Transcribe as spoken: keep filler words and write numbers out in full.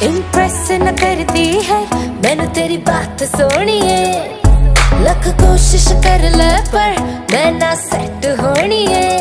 Impress न करती है मैनू तेरी बात सोनी है। लख कोशिश कर ले पर मैं ना सेट होनी है।